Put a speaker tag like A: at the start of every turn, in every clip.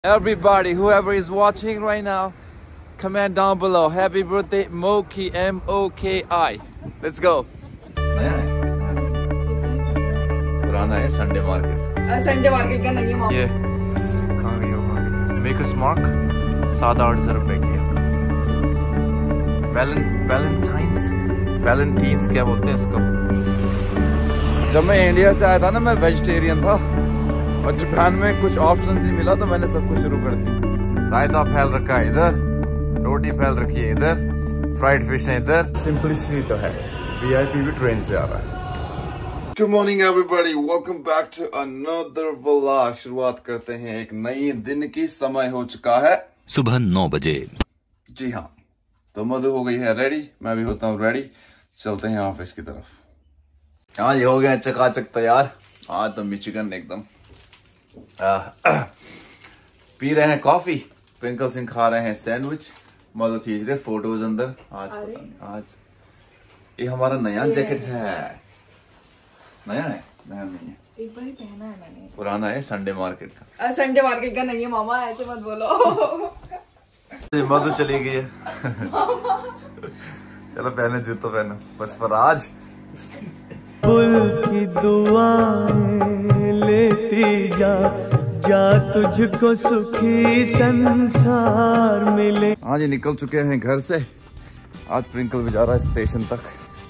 A: Everybody, whoever is watching right now, comment down below. Happy birthday, Moki, M-O-K-I. Let's go. नया है? पुराना है Sunday market.
B: Sunday market का नहीं है मामा।
A: ये कहाँ गई हो भाभी? मेकर्स मार्क 700-800 रुपए की है। वैलेंटाइंस क्या बोलते हैं इसको? जब मैं इंडिया से आया था ना, मैं वेजिटेरियन था और जापान में कुछ ऑप्शंस नहीं मिला तो मैंने सब कुछ शुरू कर दी। रायता फैल रखा है इधर, रोटी फैल रखी है इधर, फ्राइड फिश है इधर। सिंपलिसिटी तो है, वीआईपी भी ट्रेन से आ रहा है। Good morning everybody, welcome back to another vlog. शुरुआत करते हैं एक नई दिन की। समय हो चुका है
C: सुबह 9 बजे।
A: जी हाँ, तो मधु हो गई है रेडी, मैं भी होता हूँ रेडी। चलते हैं ऑफिस की तरफ। हाँ, ये हो गया चकाचक तैयार। आज तो मिचिगन एकदम। पी रहे हैं कॉफी, प्रिंकल सिंह खा रहे हैं सैंडविच, मधु खींच रहे फोटोज अंदर। आज ये हमारा नया जैकेट है। नया है? नया नहीं है,
B: एक बार ही पहना है मैंने।
A: पुराना है, संडे मार्केट का।
B: संडे मार्केट का नहीं है मामा, ऐसे मत बोलो।
A: मधु चली गई है। चलो पहने, जूतो पहनो बस पर आज।
D: फूल की दुआएं लेती जा तुझको सुखी संसार मिले।
A: आज निकल चुके हैं घर से। आज प्रिंकल भी जा रहा है स्टेशन तक।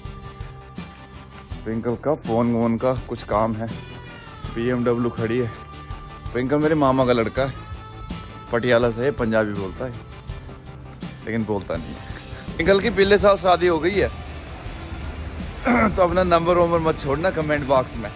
A: प्रिंकल का फोन वोन का कुछ काम है। BMW खड़ी है। प्रिंकल मेरे मामा का लड़का है, पटियाला से है, पंजाबी बोलता है लेकिन बोलता नहीं है। प्रिंकल की पिछले साल शादी हो गई है। तो अपना नंबर वंबर मत छोड़ना कमेंट बॉक्स में।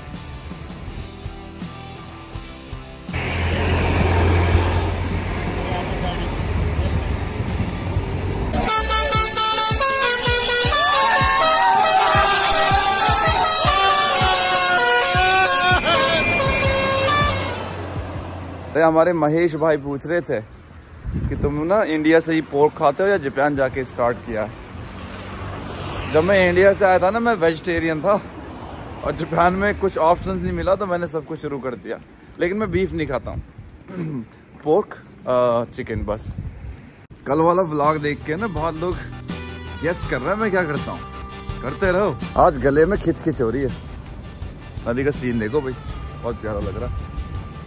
A: हमारे महेश भाई पूछ रहे थे कि तुम ना इंडिया से ही पोर्क खाते हो या जापान जाके स्टार्ट किया है। जब मैं इंडिया से आया था ना, मैं वेजिटेरियन था और जापान में कुछ ऑप्शंस नहीं मिला तो मैंने सब कुछ शुरू कर दिया। लेकिन मैं बीफ नहीं खाता हूँ, पोर्क चिकन बस। कल वाला व्लॉग देख के ना बहुत लोग गेस कर रहे हैं मैं क्या करता हूँ। करते रहो। आज गले में खिच हो रही है। नदी का सीन देखो भाई, बहुत प्यारा लग रहा है।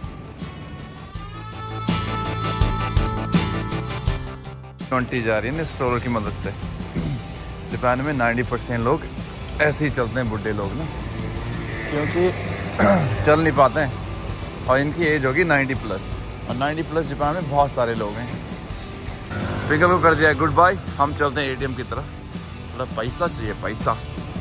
A: 20 जा रही है ना स्ट्रोलर की मदद से। जापान में 90% लोग ऐसे ही चलते हैं, बुढ़े लोग ना, क्योंकि चल नहीं पाते हैं और इनकी एज होगी 90+। और 90+ जापान में बहुत सारे लोग हैं। प्रिंकल को कर दिया गुड बाय। हम चलते हैं ATM की तरफ। थोड़ा पैसा चाहिए, पैसा।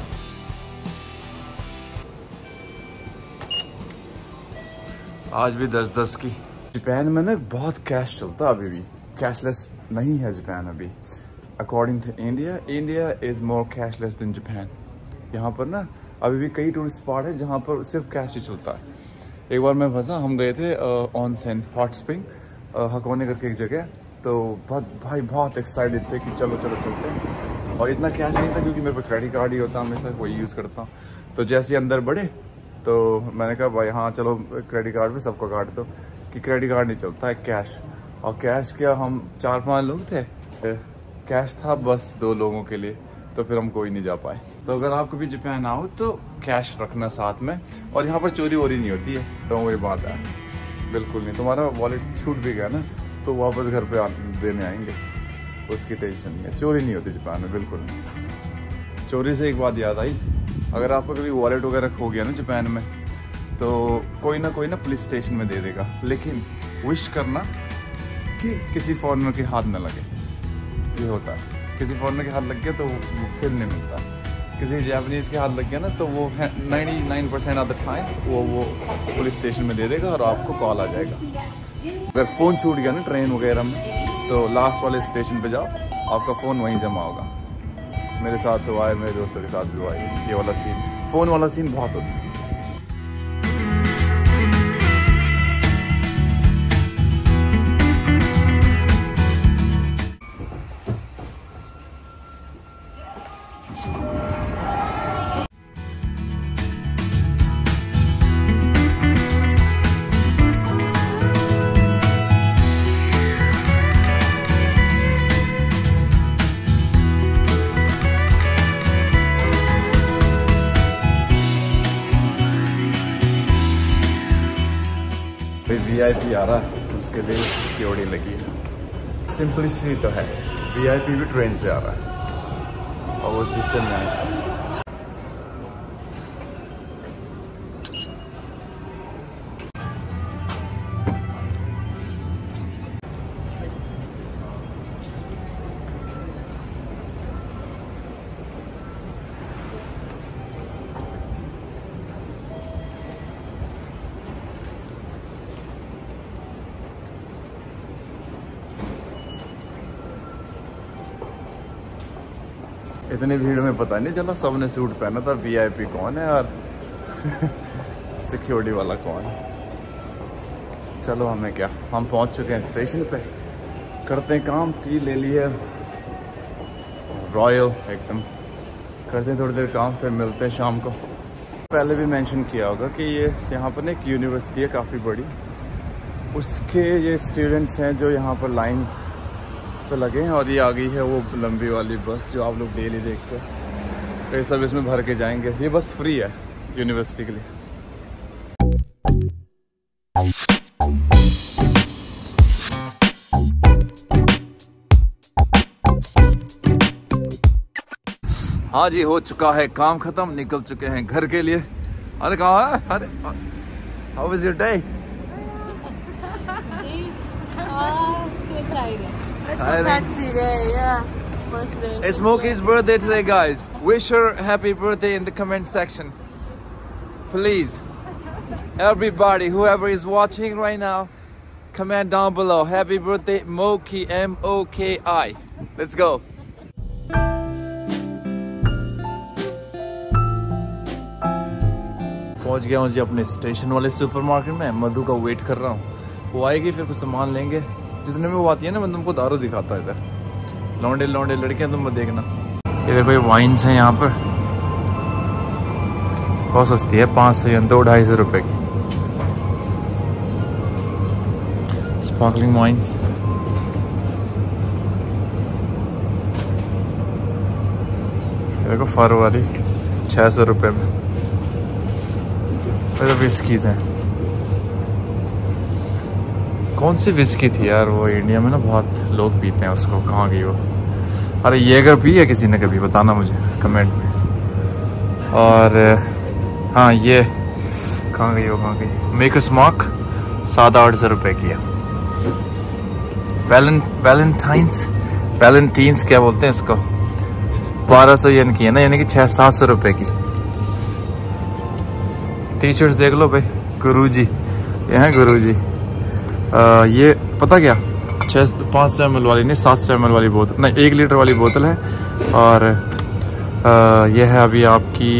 A: आज भी 10-10 की। जापान में ना बहुत कैश चलता है, अभी भी कैशलेस नहीं है जापान अभी। According to India is more cashless than Japan. यहाँ पर ना अभी भी कई टूरिस्ट स्पॉट है जहाँ पर सिर्फ कैश ही चलता है। एक बार मैं फंसा, हम गए थे ऑनसेन हॉट स्प्रिंग हकोने करके एक जगह। तो बहुत एक्साइटेड थे कि चलो चलते हैं। और इतना कैश नहीं था क्योंकि मेरे पास क्रेडिट कार्ड ही होता है, हमेशा वही यूज़ करता हूँ। तो जैसे ही अंदर बढ़े तो मैंने कहा भाई हाँ चलो क्रेडिट कार्ड पे सबको काट दो, कि क्रेडिट कार्ड नहीं चलता है, कैश। और कैश क्या, हम 4-5 लोग थे, कैश था बस 2 लोगों के लिए, तो फिर हम कोई नहीं जा पाए। तो अगर आप कभी जापान आओ तो कैश रखना साथ में। और यहाँ पर चोरी वोरी नहीं होती है, तो वही बात है, बिल्कुल नहीं। तुम्हारा वॉलेट छूट भी गया ना तो वापस घर पे देने आएंगे, उसकी टेंशन नहीं है। चोरी नहीं होती जापान में, बिल्कुल नहीं। चोरी से एक बात याद आई, अगर आपका कभी वॉलेट वगैरह खो गया ना जापान में, तो कोई ना पुलिस स्टेशन में दे देगा। लेकिन विश करना कि किसी फॉरेनर के हाथ न लगे, ये होता है। किसी फॉरेनर के हाथ लग गया तो वो फिर नहीं मिलता। किसी जापानीज़ के हाथ लग गया ना तो वो 99% ऑफ द टाइम वो पुलिस स्टेशन में दे देगा और आपको कॉल आ जाएगा। अगर फ़ोन छूट गया ना ट्रेन वगैरह में, तो लास्ट वाले स्टेशन पे जाओ, आपका फ़ोन वहीं जमा होगा। मेरे साथ हुआ है, मेरे दोस्तों के साथ भी हुआ है ये वाला सीन। फ़ोन वाला सीन बहुत होता है। VIP आ रहा है, उसके लिए सिक्योरिटी लगी है। सिंपलिसिटी तो है, VIP भी ट्रेन से आ रहा है और वो जिससे मैं इतनी भीड़ में पता नहीं चला, सबने सूट पहना था। VIP कौन है और सिक्योरिटी वाला कौन है। चलो हमें क्या, हम पहुंच चुके हैं स्टेशन पे, करते हैं काम। टी ले लिए रॉयल एकदम, करते हैं थोड़ी देर काम, फिर मिलते हैं शाम को। पहले भी मेंशन किया होगा कि ये यहाँ पर एक यूनिवर्सिटी है काफ़ी बड़ी, उसके ये स्टूडेंट्स हैं जो यहाँ पर लाइन पे लगे हैं। और ये आ गई है वो लंबी वाली बस जो आप लोग डेली देखते हैं, तो ये सब इसमें भर के जाएंगे। ये बस फ्री है यूनिवर्सिटी के लिए। हाँ जी, हो चुका है काम खत्म, निकल चुके हैं घर के लिए। अरे कहाँ है? अरे how was your day? It's Smokey's birthday today, guys. Wish her happy birthday in the comment section, please. Everybody, whoever is watching right now, comment down below. Happy birthday, Moki, M-O-K-I. Let's go. पहुंच गया हूँ जी अपने station वाले supermarket में। मधु का wait कर रहा हूँ, वो आएगी फिर कुछ सामान लेंगे। जितने में वो आती है ना, मैं तुमको दारू दिखाता है इधर। लौंडे लौंडे लड़कियां तुम देखना। ये देखो, ये वाइन्स हैं यहाँ पर, बहुत सस्ती है, 500 या 200-250 रुपए की स्पार्कलिंग वाइन्स। देखो फर वाली 600 रुपए में। विस्कीज हैं, कौन सी विस्की थी यार वो, इंडिया में ना बहुत लोग पीते हैं उसको, कहाँ गई वो? अरे ये अगर पी है किसी ने कभी, बताना मुझे कमेंट में। और हाँ, ये कहाँ गई वो, कहाँ गई? मेक अ स्मोक 700-800 रुपए की है। वैलेंटाइंस क्या बोलते हैं इसको, 1200 येन की है ना, यानी कि 600-700 रुपए की। टी शर्ट्स देख लो भाई, गुरुजी, ये हैं गुरुजी। ये पता क्या, 500 ml वाली नहीं, 700 ml वाली बोतल, नहीं 1 लीटर वाली बोतल है। और ये है अभी आपकी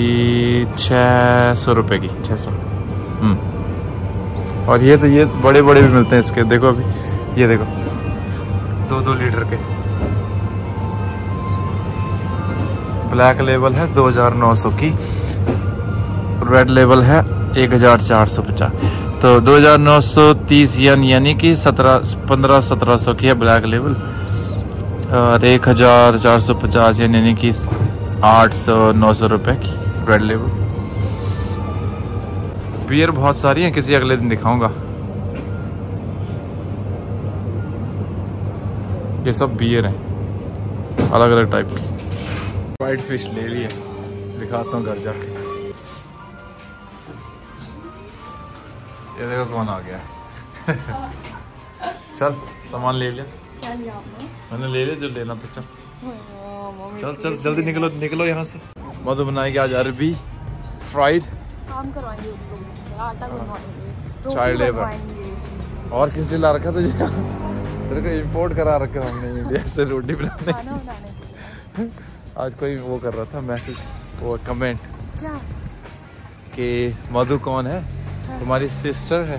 A: 600 रुपए की, 600। और ये तो ये बड़े बड़े भी मिलते हैं इसके, देखो अभी, ये देखो 2-2 लीटर के। ब्लैक लेबल है 2900 की, रेड लेवल है 1450। तो 2930 येन, यानी कि 1500-1700 की है ब्लैक लेवल। और 1450 येन, यानी कि 800-900 रुपए की रेड लेवल। बियर बहुत सारी हैं, किसी अगले दिन दिखाऊंगा। ये सब बियर हैं अलग अलग टाइप की। वाइट फिश ले लिए, दिखाता हूँ घर जाके। ये देखो कौन आ गया। चल सामान ले लिया।
B: क्या लिया आपने?
A: मैंने ले लिया जो लेना था। चल चल जल्दी निकलो निकलो यहाँ से। मधु बनाएगी आज अरबी फ्राइड।
B: काम करवाएंगे लोगों से, आटा गुनवाएंगे,
A: चाइल्ड लेबर। और किस लिए ला रखा तुझे? तेरे को इम्पोर्ट करा रखा हमने इंडिया से रोटी बनाने।
B: खाना बनाने
A: आज कोई वो कर रहा था मैसेज, वो कमेंट
B: क्या
A: कि मधु कौन है, तुम्हारी सिस्टर है?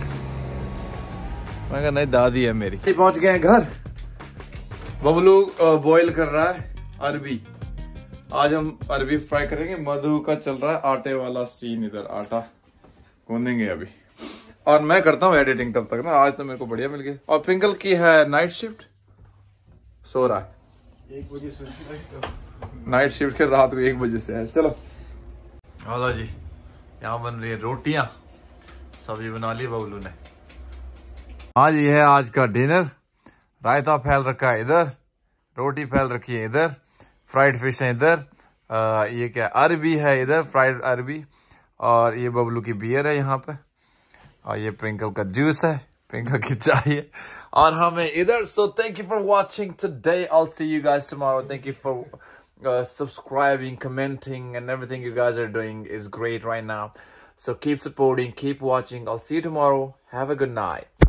A: मैं कहा नहीं, दादी है मेरी। पहुंच गए हैं घर। बबलू बॉईल कर रहा है अरबी। आज हम अरबी फ्राई करेंगे। मधु का चल रहा है आटे वाला सीन, इधर आटा गूंदेंगे अभी। और मैं करता हूँ एडिटिंग तब तक ना। आज तो मेरे को बढ़िया मिल गया। और पिंकल की है नाइट शिफ्ट, सो रहा है 1 बजे से। नाइट शिफ्ट के रात को 1 बजे से है। चलो हेलो जी, यहाँ बन रही है रोटियां, सब्जी बना ली बबलू ने। आज ये है आज का डिनर। रायता फैल रखा है इधर, रोटी फैल रखी है इधर, फ्राइड फिश है इधर, ये क्या अरबी है इधर, फ्राइड अरबी, और ये बबलू की बियर है यहाँ पे, और ये ट्विंकल का जूस है, ट्विंकल की चाय है, और हमें इधर। So thank you for watching today. I will see you guys tomorrow. Thank you for subscribing, commenting, and everything you guys are doing is great right now. So keep supporting, keep watching. I'll see you tomorrow. Have a good night.